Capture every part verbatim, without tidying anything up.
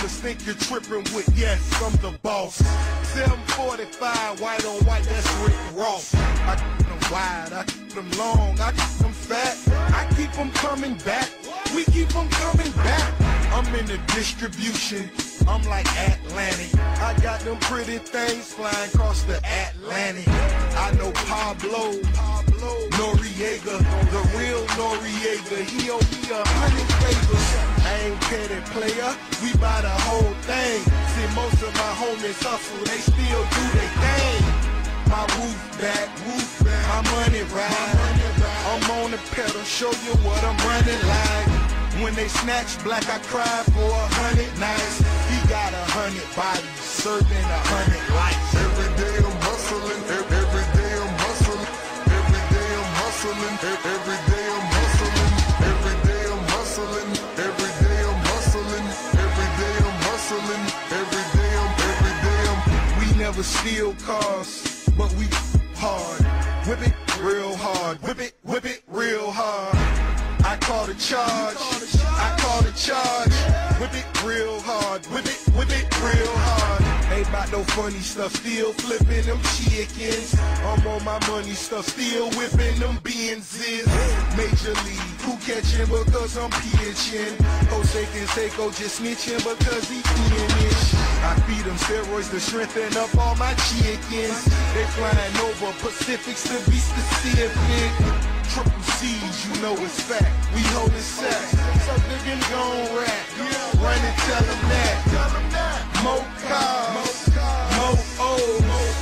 Niggas think you're tripping with, yes, I'm the boss. seven forty-five, white on white, that's Rick Ross. I keep them wide, I keep them long, I keep them fat. I keep them coming back, we keep them coming back. I'm in the distribution, I'm like Atlantic. I got them pretty things flying across the Atlantic. I know Pablo, Pablo Noriega, the real Noriega. He owe me a hundred favors. I ain't petty player, we buy the whole thing. See, most of my homies hustle, they still do their thing. My roof back, roof back, my money ride. I'm on the pedal, show you what I'm running like. When they snatch black, I cry for a hundred nights. He got a hundred bodies, serving a hundred lives. Every day I'm hustling, every, every day I'm hustling, every day I'm hustling, every day I'm hustling, every day I'm hustling, every day I'm hustling, every day I'm hustling, every day I'm, every day I'm. We never steal cars, but we hard. Whip it real hard, whip it, whip it real hard. I call the charge, I call the charge. Whip it real hard, whip it, whip it real hard. Ain't about no funny stuff, still flipping them chickens. I'm on my money stuff, still whipping them Benzes. Major League, who catching because I'm pitching? Jose Canseco just snitching because he finish. I feed them steroids to strengthen up all my chickens. They flying over Pacifics to be specific. Triple C's, you know it's fact. We holdin' sack. So nigga gon' rap. Run and tell them that. More cars, more O's,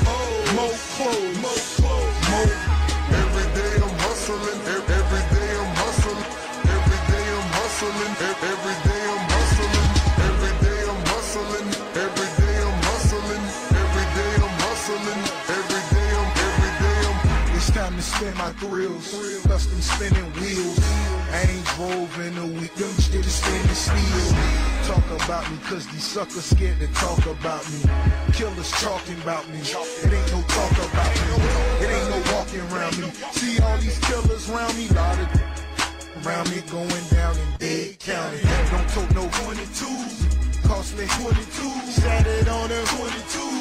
more clothes, more. Every day I'm hustling, every day I'm hustling, every day I'm hustling, every day I'm hustling, every day I'm hustling, every day I'm hustling, every day I'm hustling, every day I'm, every day I'm. It's time to spin my thrills, custom spinning wheels. I ain't drove in a week, them shit is spinning steel. Talk about me, cause these suckers scared to talk about me. Killers talking about me, it ain't no talk about me. It ain't no walking around me. See all these killers around me, lot of around me going down in Dade County. Don't tote no twenty-twos, cost me twenty-two. Sat it on her twenty-two.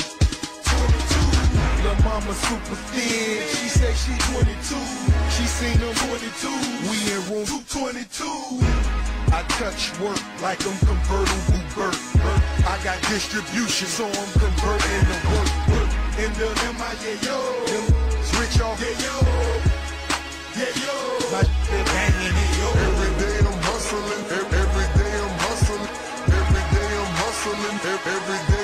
Lil' mama super thin, she say she twenty-two. She seen them twenty-two, we in room two twenty-two. I touch work like I'm convertible Burt. I got distribution, so I'm converting the work. In the M I, yeah yo, switch off, yeah yo, yeah yo. Like they banging it, yo. Every day I'm hustling, every day I'm hustling, every day I'm hustling, every day.